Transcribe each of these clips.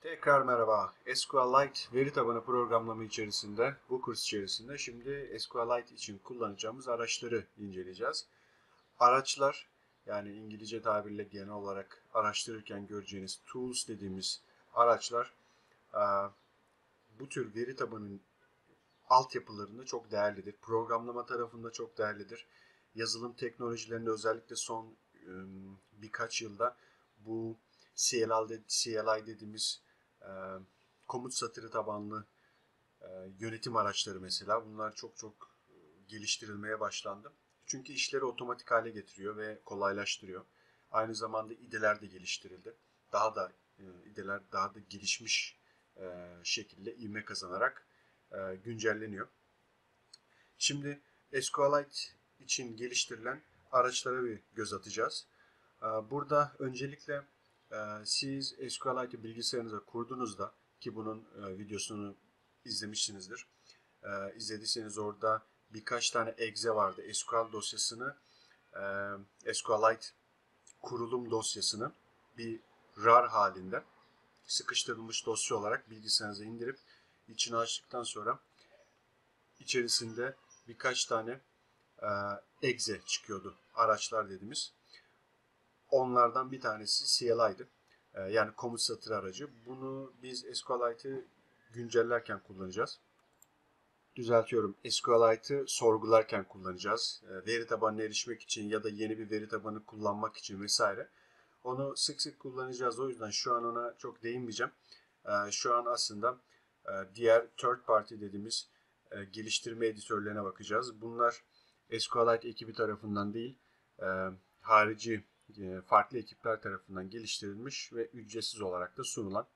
Tekrar merhaba. SQLite veri tabanı programlama içerisinde, bu kurs içerisinde şimdi SQLite için kullanacağımız araçları inceleyeceğiz. Araçlar, yani İngilizce tabirle genel olarak araştırırken göreceğiniz tools dediğimiz araçlar, bu tür veri tabanının altyapılarında çok değerlidir. Programlama tarafında çok değerlidir. Yazılım teknolojilerinde özellikle son birkaç yılda bu CLI dediğimiz komut satırı tabanlı yönetim araçları mesela bunlar çok geliştirilmeye başlandı. Çünkü işleri otomatik hale getiriyor ve kolaylaştırıyor. Aynı zamanda IDE'ler de geliştirildi. Daha da IDE'ler daha da gelişmiş şekilde ivme kazanarak güncelleniyor. Şimdi SQLite için geliştirilen araçlara bir göz atacağız. Burada öncelikle siz SQLite'i bilgisayarınıza kurduğunuzda ki bunun videosunu izlemişsinizdir. İzlediyseniz orada birkaç tane exe vardı. SQL dosyasını, SQLite kurulum dosyasını bir RAR halinde sıkıştırılmış dosya olarak bilgisayarınıza indirip içini açtıktan sonra içerisinde birkaç tane exe çıkıyordu. Araçlar dediğimiz. Onlardan bir tanesi CLI'di. Yani komut satır aracı. Bunu biz SQLite'ı güncellerken kullanacağız. Düzeltiyorum. SQLite'ı sorgularken kullanacağız. Veri tabanına erişmek için ya da yeni bir veri tabanı kullanmak için vesaire. Onu sık sık kullanacağız. O yüzden şu an ona çok değinmeyeceğim. Şu an aslında diğer third party dediğimiz geliştirme editörlerine bakacağız. Bunlar SQLite ekibi tarafından değil, harici farklı ekipler tarafından geliştirilmiş ve ücretsiz olarak da sunulan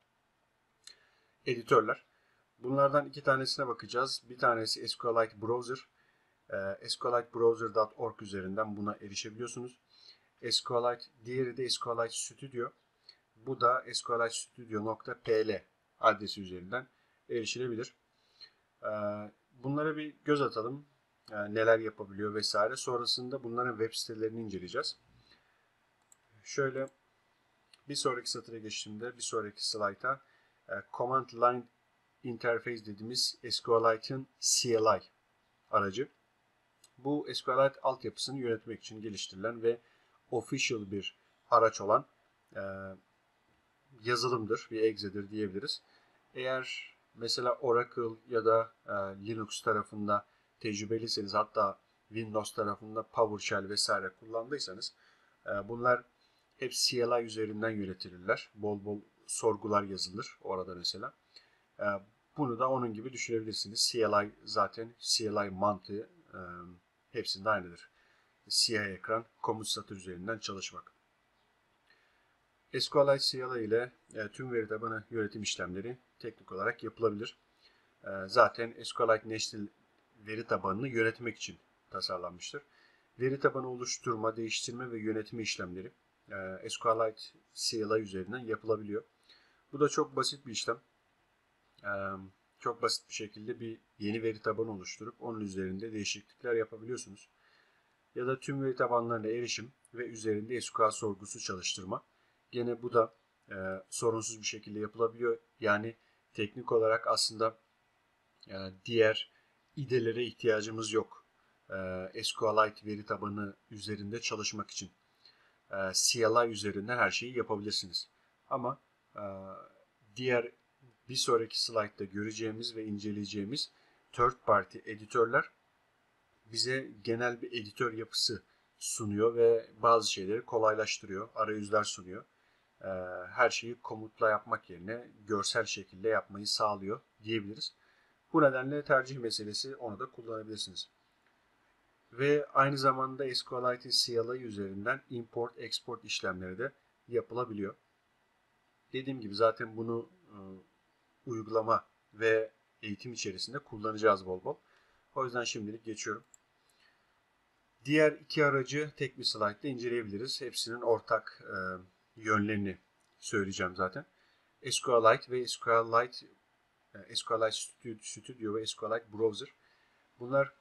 editörler. Bunlardan iki tanesine bakacağız. Bir tanesi SQLite Browser. SQLiteBrowser.org üzerinden buna erişebiliyorsunuz. SQLite, diğeri de SQLite Studio. Bu da sqlitestudio.pl adresi üzerinden erişilebilir. Bunlara bir göz atalım. Neler yapabiliyor vesaire. Sonrasında bunların web sitelerini inceleyeceğiz. Şöyle bir sonraki satıra geçtiğimde bir sonraki slayta Command Line Interface dediğimiz SQLite'ın CLI aracı. Bu SQLite altyapısını yönetmek için geliştirilen ve official bir araç olan yazılımdır, bir exe'dir diyebiliriz. Eğer mesela Oracle ya da Linux tarafında tecrübeliseniz, hatta Windows tarafında PowerShell vesaire kullandıysanız bunlar hep CLI üzerinden yönetilirler. Bol bol sorgular yazılır orada mesela. Bunu da onun gibi düşünebilirsiniz. CLI zaten CLI mantığı hepsinde aynıdır. Siyah ekran, komut satır üzerinden çalışmak. SQLite CLI ile tüm veri tabanı yönetim işlemleri teknik olarak yapılabilir. Zaten SQLite Nestel veri tabanını yönetmek için tasarlanmıştır. Veri tabanı oluşturma, değiştirme ve yönetme işlemleri SQLite CLI üzerinden yapılabiliyor. Bu da çok basit bir işlem. Çok basit bir şekilde bir yeni veri tabanı oluşturup onun üzerinde değişiklikler yapabiliyorsunuz. Ya da tüm veri tabanlarına erişim ve üzerinde SQL sorgusu çalıştırma. Gene bu da sorunsuz bir şekilde yapılabiliyor. Yani teknik olarak aslında diğer IDE'lere ihtiyacımız yok. SQLite veri tabanı üzerinde çalışmak için. CLI üzerinden her şeyi yapabilirsiniz. Ama diğer bir sonraki slaytta göreceğimiz ve inceleyeceğimiz third party editörler bize genel bir editör yapısı sunuyor ve bazı şeyleri kolaylaştırıyor, arayüzler sunuyor. Her şeyi komutla yapmak yerine görsel şekilde yapmayı sağlıyor diyebiliriz. Bu nedenle tercih meselesi, onu da kullanabilirsiniz. Ve aynı zamanda SQLite CLI üzerinden import-export işlemleri de yapılabiliyor. Dediğim gibi zaten bunu uygulama ve eğitim içerisinde kullanacağız bol bol. O yüzden şimdilik geçiyorum. Diğer iki aracı tek bir slaytta inceleyebiliriz. Hepsinin ortak yönlerini söyleyeceğim zaten. SQLite ve SQLite Studio ve SQLite Browser. Bunlar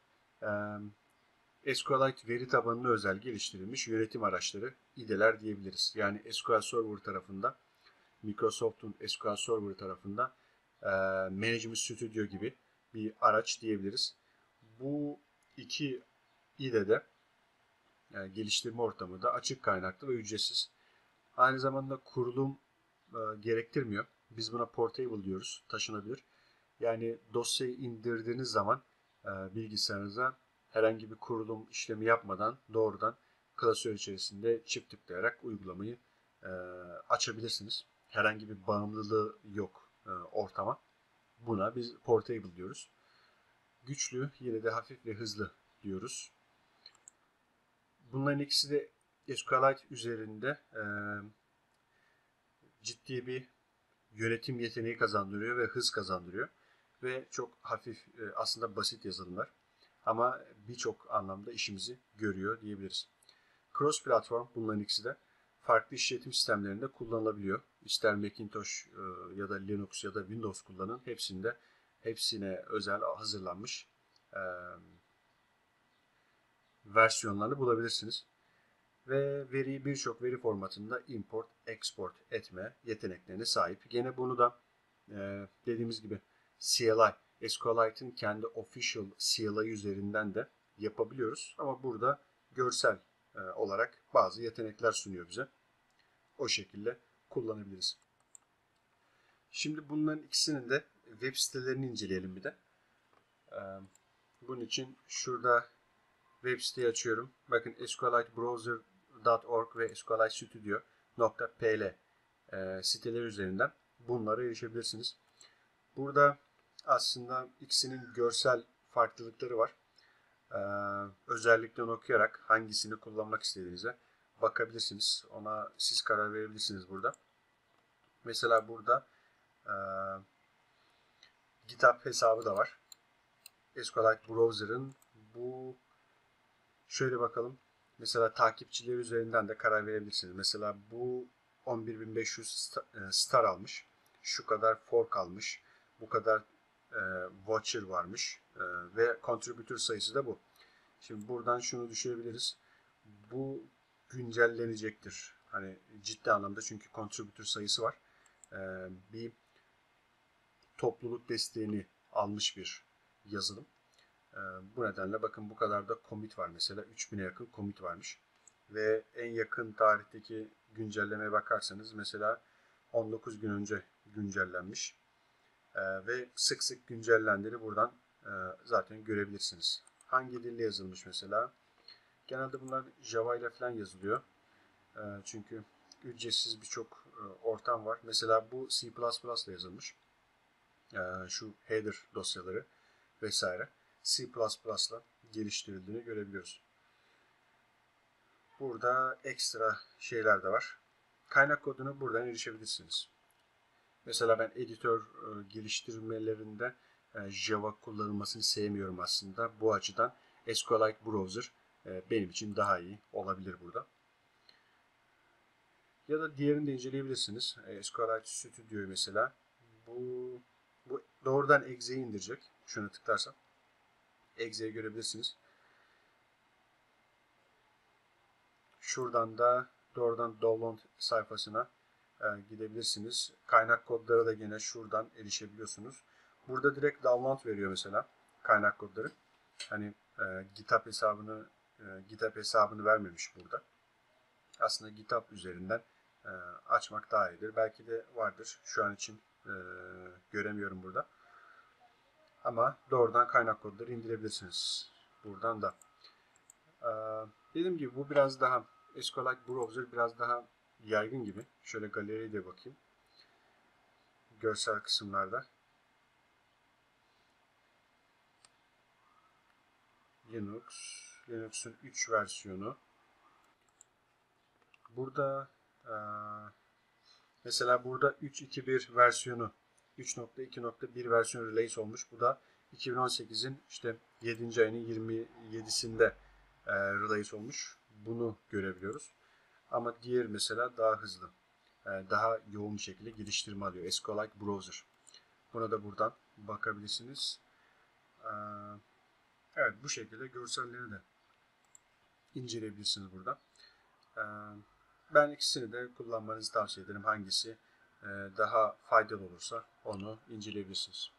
SQLite veri tabanına özel geliştirilmiş yönetim araçları, IDE'ler diyebiliriz. Yani SQL Server tarafında Microsoft'un SQL Server tarafında Management Studio gibi bir araç diyebiliriz. Bu iki IDE'de geliştirme ortamı da açık kaynaklı ve ücretsiz. Aynı zamanda kurulum gerektirmiyor. Biz buna portable diyoruz, taşınabilir. Yani dosyayı indirdiğiniz zaman bilgisayarınıza herhangi bir kurulum işlemi yapmadan doğrudan klasör içerisinde çift tıklayarak uygulamayı açabilirsiniz. Herhangi bir bağımlılığı yok ortama. Buna biz portable diyoruz. Güçlü, yine de hafif ve hızlı diyoruz. Bunların ikisi de SQLite üzerinde ciddi bir yönetim yeteneği kazandırıyor ve hız kazandırıyor. Ve çok hafif, aslında basit yazılımlar. Ama birçok anlamda işimizi görüyor diyebiliriz. Cross platform, bunların ikisi de farklı işletim sistemlerinde kullanılabiliyor. İster Macintosh ya da Linux ya da Windows kullanın, hepsine özel hazırlanmış versiyonlarını bulabilirsiniz. Ve veriyi birçok veri formatında import, export etme yeteneklerine sahip. Gene bunu da dediğimiz gibi CLI, SQLite'in kendi official CLI üzerinden de yapabiliyoruz. Ama burada görsel olarak bazı yetenekler sunuyor bize. O şekilde kullanabiliriz. Şimdi bunların ikisinin de web sitelerini inceleyelim bir de. Bunun için şurada web siteyi açıyorum. Bakın SQLiteBrowser.org ve SQLiteStudio.pl siteleri üzerinden bunlara erişebilirsiniz. Burada aslında ikisinin görsel farklılıkları var. Özelliklerini okuyarak hangisini kullanmak istediğinize bakabilirsiniz. Ona siz karar verebilirsiniz burada. Mesela burada GitHub hesabı da var. SQLite Browser'ın bu, şöyle bakalım. Mesela takipçileri üzerinden de karar verebilirsiniz. Mesela bu 11.500 star almış. Şu kadar fork almış. Bu kadar watcher varmış. Ve contributor sayısı da bu. Şimdi buradan şunu düşürebiliriz. Bu güncellenecektir. Hani ciddi anlamda, çünkü contributor sayısı var. Bir topluluk desteğini almış bir yazılım. Bu nedenle bakın bu kadar da commit var mesela. 3000'e yakın commit varmış. Ve en yakın tarihteki güncellemeye bakarsanız mesela 19 gün önce güncellenmiş. Ve sık sık güncellendiğini buradan zaten görebilirsiniz. Hangi dille yazılmış mesela? Genelde bunlar Java ile falan yazılıyor. Çünkü ücretsiz birçok ortam var. Mesela bu C++ ile yazılmış. Şu header dosyaları vesaire C++ ile geliştirildiğini görebiliyoruz. Burada ekstra şeyler de var. Kaynak kodunu buradan erişebilirsiniz. Mesela ben editör geliştirmelerinde Java kullanılmasını sevmiyorum aslında. Bu açıdan SQLite Browser benim için daha iyi olabilir burada. Ya da diğerini de inceleyebilirsiniz. SQLite Studio'yu mesela. Bu doğrudan exe'yi indirecek. Şunu tıklarsam exe'yi görebilirsiniz. Şuradan da doğrudan download sayfasına gidebilirsiniz. Kaynak kodları da yine şuradan erişebiliyorsunuz. Burada direkt download veriyor mesela kaynak kodları. Hani GitHub hesabını vermemiş burada. Aslında GitHub üzerinden açmak daha iyidir. Belki de vardır. Şu an için göremiyorum burada. Ama doğrudan kaynak kodları indirebilirsiniz. Buradan da. Dediğim gibi bu biraz daha SQLite Browser biraz daha yaygın gibi. Şöyle galeriye de bakayım. Görsel kısımlarda. Linux'un 3 versiyonu. Burada mesela burada 3.2.1 versiyonu, 3.2.1 versiyonu release olmuş. Bu da 2018'in işte 7. ayının 27'sinde release olmuş. Bunu görebiliyoruz. Ama diğer mesela daha hızlı, daha yoğun bir şekilde geliştirme alıyor. SQLite Browser. Buna da buradan bakabilirsiniz. Evet, bu şekilde görselleri de inceleyebilirsiniz burada. Ben ikisini de kullanmanızı tavsiye ederim. Hangisi daha faydalı olursa onu inceleyebilirsiniz.